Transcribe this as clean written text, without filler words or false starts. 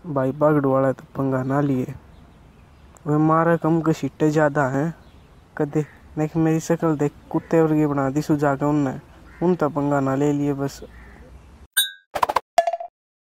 भाई बागड़ वाला तो पंगा ना लिए। वे मारा कम के सीटे ज्यादा हैं। कदे देख मेरी शक्ल देख, कुत्ते वर्गी बना दी सुझा के उनने। उन तो पंगा ना ले लिए बस।